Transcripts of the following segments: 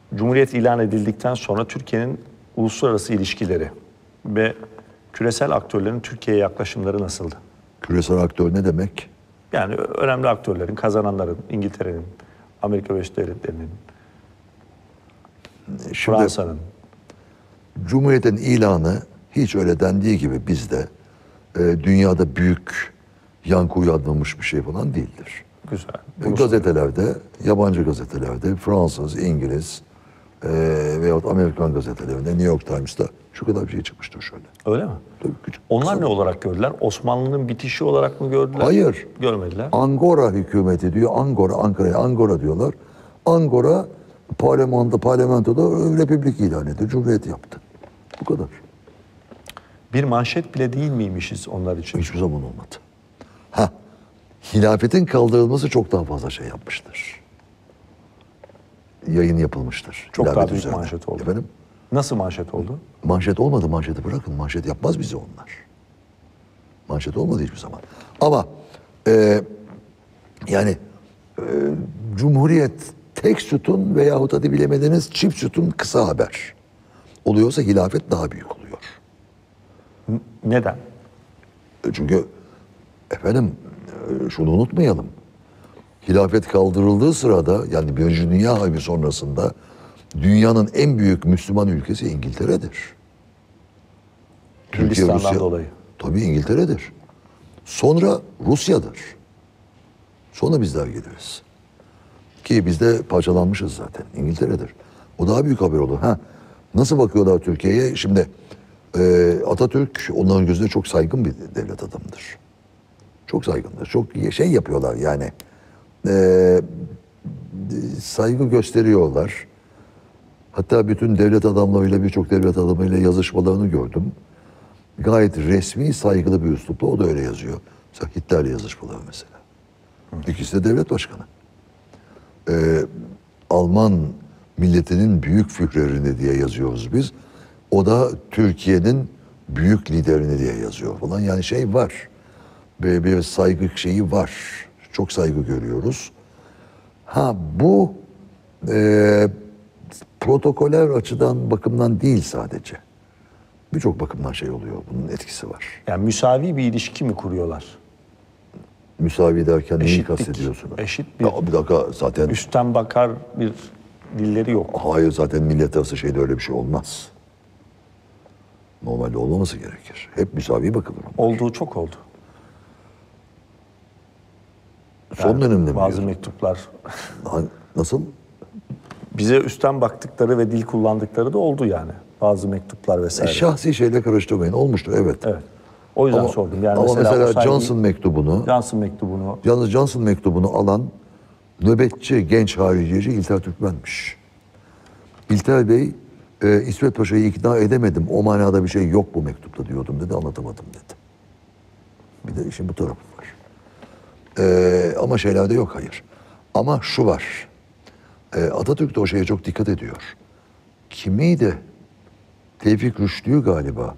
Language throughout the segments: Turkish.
Cumhuriyet ilan edildikten sonra Türkiye'nin uluslararası ilişkileri ve küresel aktörlerin Türkiye'ye yaklaşımları nasıldı? Küresel aktör ne demek? Yani önemli aktörlerin, kazananların, İngiltere'nin, Amerika Birleşik Devletleri'nin, Fransa'nın. Cumhuriyet'in ilanı hiç öyle dendiği gibi bizde dünyada büyük yankı uyandırmış bir şey falan değildir. Güzel. Gazetelerde, yabancı gazetelerde, Fransız, İngiliz veyahut Amerikan gazetelerinde, New York Times'ta şu kadar bir şey çıkmıştır şöyle. Öyle mi? Tabii küçük. Onlar ne olarak gördüler? Osmanlı'nın bitişi olarak mı gördüler? Hayır. Görmediler. Angora hükümeti diyor. Ankara'ya Angora diyorlar. Angora parlamentoda republik ilan etti. Cumhuriyet yaptı. Bu kadar. Bir manşet bile değil miymişiz onlar için? Hiçbir zaman olmadı. Hilafetin kaldırılması çok daha fazla şey yapmıştır. Yayın yapılmıştır. Çok Hilafet daha büyük üzerine. manşet oldu. Efendim? Nasıl manşet oldu? Manşet olmadı, manşeti bırakın. Manşet yapmaz bize onlar. Manşet olmadı hiçbir zaman. Ama Cumhuriyet tek sütun veyahut hadi bilemediniz çift sütun kısa haber oluyorsa hilafet daha büyük oluyor. Neden? Çünkü efendim şunu unutmayalım. Hilafet kaldırıldığı sırada yani Birinci Dünya Harbi sonrasında dünyanın en büyük Müslüman ülkesi İngiltere'dir. Hindistan'dan dolayı. Tabii İngiltere'dir. Sonra Rusya'dır. Sonra bizler geliriz. Ki biz de parçalanmışız zaten. İngiltere'dir. O daha büyük haber olur. Nasıl bakıyorlar Türkiye'ye? Şimdi Atatürk onların gözünde çok saygın bir devlet adamıdır. Çok saygındır. Çok şey yapıyorlar yani. Saygı gösteriyorlar. Hatta bütün devlet adamlarıyla, birçok devlet adamıyla yazışmalarını gördüm. Gayet resmi, saygılı bir üslupla o da öyle yazıyor. Mesela Hitler'le yazışmaları mesela. İkisi de devlet başkanı. Alman milletinin büyük führerini diye yazıyoruz biz. O da Türkiye'nin büyük liderini diye yazıyor falan. Yani şey var. Bir saygı şeyi var. Çok saygı görüyoruz. Bu protokoller açıdan bakımdan değil sadece. Birçok bakımdan şey oluyor. Bunun etkisi var. Yani müsavi bir ilişki mi kuruyorlar? Müsavi derken neyi Eşitlik, kastediyorsun? eşit bir, Bir dakika zaten. üstten bakar bir dilleri yok. Hayır zaten millet arası şeyde öyle bir şey olmaz. Normalde olmaması gerekir. Hep müsavi bakılır onlar. Olduğu çok oldu. Son dönemde mi bazı diyorsun? mektuplar Nasıl? bize üstten baktıkları ve dil kullandıkları da oldu yani. Bazı mektuplar vesaire. Şahsi şeyle karıştırmayın. Olmuştur evet. Evet. O yüzden sordum. Yani ama mesela o saygıyı- Johnson mektubunu, yalnız Johnson mektubunu alan nöbetçi genç hariciyeci İlter Türkmen'miş. İlter Bey, İsmet Paşa'yı ikna edemedim. O manada bir şey yok bu mektupta diyordum dedi. Anlatamadım dedi. Bir de işin bu tarafı var. Ama şeylerde yok hayır. Ama şu var. Atatürk de o şeye çok dikkat ediyor. Kimiydi? Tevfik Rüştü'yü galiba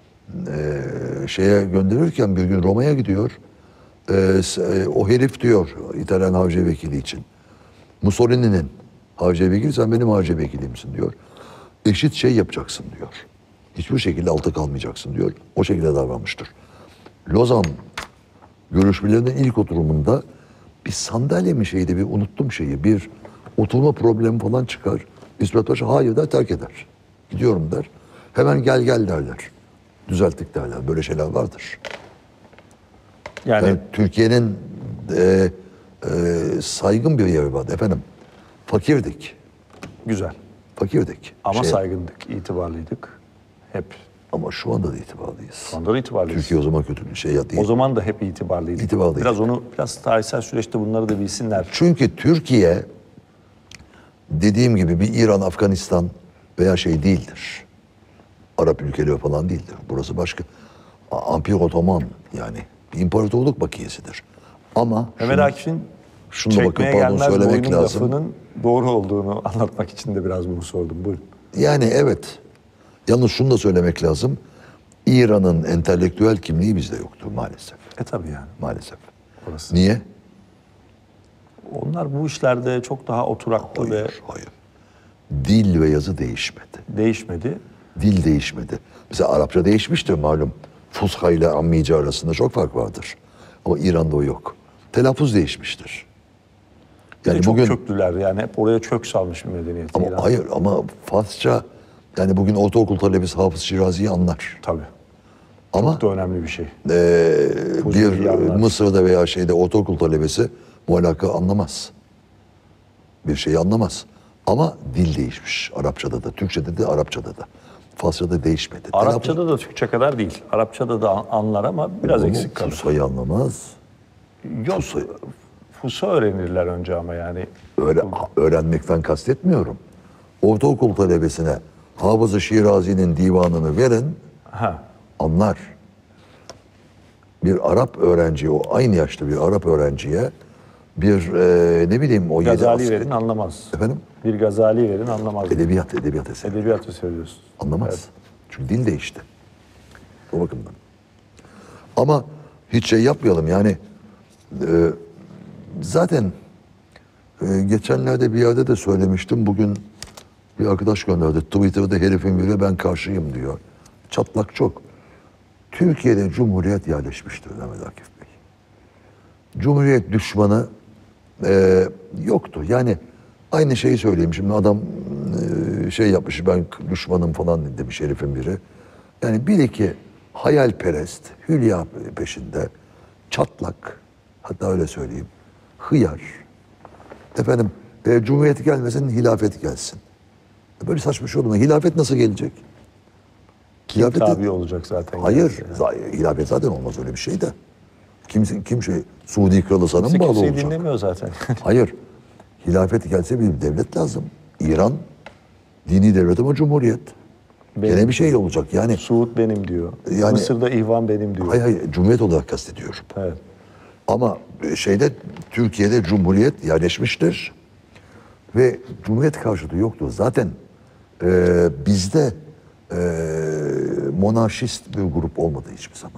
şeye gönderirken bir gün Roma'ya gidiyor. O herif diyor İtalyan Havcı Vekili için. Mussolini'nin Havcı Vekili sen benim Havcı Vekilimsin diyor. Eşit şey yapacaksın diyor. Hiçbir şekilde altta kalmayacaksın diyor. O şekilde davranmıştır. Lozan görüşmelerinin ilk oturumunda bir sandalye mi şeydi bir unuttum şeyi bir oturma problemi falan çıkar. İsmet Paşa hayır der terk eder. Gidiyorum der. Hemen gel derler. Düzelttik derler. Böyle şeyler vardır. Yani Türkiye'nin saygın bir yeri vardı. Efendim fakirdik. Güzel. Fakirdik. Ama saygındık, itibarlıydık. Hep. Ama şu anda da itibarlıyız. Şu anda da itibarlıyız. Türkiye o zaman kötü bir şey değil. O zaman da hep itibarlıydık. İtibarlıydık. Biraz tarihsel süreçte bunları da bilsinler. Çünkü Türkiye dediğim gibi bir İran, Afganistan veya şey değildir. Arap ülkeleri falan değildir. Burası başka. Ampir Otoman yani bir imparatorluk bakiyesidir. Ama Mehmet Akif'in çekmeye gelmez boynum lafının doğru olduğunu anlatmak için de biraz bunu sordum. Buyurun. Yani evet. Yalnız şunu da söylemek lazım. İran'ın entelektüel kimliği bizde yoktur maalesef. Tabii yani. Maalesef. Orası. Niye? Onlar bu işlerde çok daha oturaklı Hayır. dil ve yazı değişmedi. Değişmedi. Dil değişmedi. Mesela Arapça değişmiştir malum. Fusha ile Ammice arasında çok fark vardır. Ama İran'da o yok. Telaffuz değişmiştir. Yani Çok bugün köklüler yani hep oraya kök salmış bir medeniyet. ama İran. hayır ama Farsça yani bugün ortaokul talebesi Hafız Şirazi'yi anlar. Tabii. Ama Çok da önemli bir şey. bir yanlar. Mısır'da veya şeyde ortaokul talebesi muallaka anlamaz. Bir şeyi anlamaz. Ama dil değişmiş. Arapçada da, Türkçede de, Arapçada da. Farsçada değişmedi. Arapçada da Türkçe kadar değil. Arapçada da anlar ama biraz eksik kalır. Fusayı anlamaz. Yok. Fusa öğrenirler önce ama yani. Öğrenmekten kastetmiyorum. Ortaokul talebesine Hafız-ı Şirazi'nin divanını verin, Ha. anlar. Bir Arap öğrenciye, o aynı yaşta bir Arap öğrenciye bir ne bileyim o Gazali verin anlamaz. Efendim? Bir Gazali verin anlamaz. Edebiyat eseri. Edebiyatı söylüyorsun. Anlamaz. Evet. Çünkü dil değişti. O bakımdan. Ama hiç şey yapmayalım yani zaten geçenlerde bir yerde de söylemiştim. Bugün bir arkadaş gönderdi. Twitter'da herifin biri ben karşıyım diyor. Çatlak çok. Türkiye'de Cumhuriyet yerleşmiştir Mehmet Akif Bey. Cumhuriyet düşmanı yoktu. Yani aynı şeyi söyleyeyim. Şimdi adam şey yapmış ben düşmanım falan demiş herifin biri. Yani bir iki hayalperest, hülya peşinde çatlak, hatta öyle söyleyeyim, hıyar. Efendim Cumhuriyet gelmesin, hilafet gelsin. Böyle saçma şey olur mu? Hilafet nasıl gelecek? Hilafet Tabi olacak zaten. hayır, Yani. hilafet zaten olmaz öyle bir şey de. Kim şey, Suudi kralı sana mı bağlı Kimse olacak? dinlemiyor zaten. Hayır. Hilafet gelse bir devlet lazım. İran dini devlet ama cumhuriyet. Gene bir şey olacak yani. Suud benim diyor. Yani- Mısır'da ihvan benim diyor. Hayır, cumhuriyet olarak kastediyorum. Evet. Ama şeyde Türkiye'de cumhuriyet yerleşmiştir. Ve cumhuriyet karşıtı yoktur. Zaten bizde monarşist bir grup olmadı hiçbir zaman.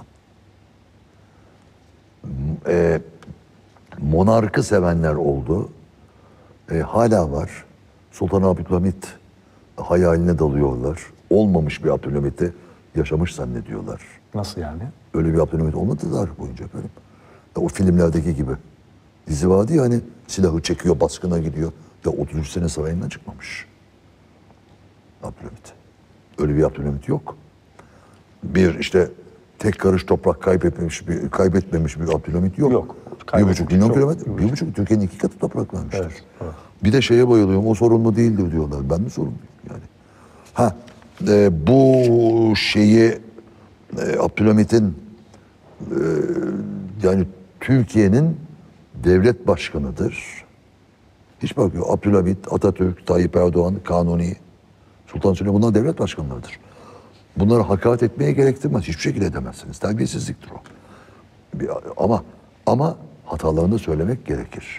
Monarkı sevenler oldu. Hala var. Sultan Abdülhamit hayaline dalıyorlar. Olmamış bir Abdülhamit'i yaşamış zannediyorlar. Nasıl yani? Öyle bir Abdülhamit olmadı tarih boyunca efendim. O filmlerdeki gibi. Dizi vardı ya hani silahı çekiyor, baskına gidiyor. Ya 33 sene sarayından çıkmamış. Abdülhamit. Öyle bir Abdülhamit yok. Bir işte tek karış toprak kaybetmemiş bir Abdülhamit yok. Yok. 1,5 milyon Çok- kilometre. 1,5 Türkiye'nin 2 katı toprak vermiştir. Evet, evet. Bir de şeye bayılıyorum. O sorumlu değildir diyorlar. Ben mi sorumluyum yani? Ha bu şeyi Abdülhamit'in yani Türkiye'nin devlet başkanıdır. Hiç bakıyor. Abdülhamit, Atatürk, Tayyip Erdoğan, Kanuni, Sultan Süleyman bunlar devlet başkanlarıdır. Bunları hakaret etmeye gerektirmez. Hiçbir şekilde edemezsiniz. Terbiyesizliktir o. Ama hatalarını söylemek gerekir.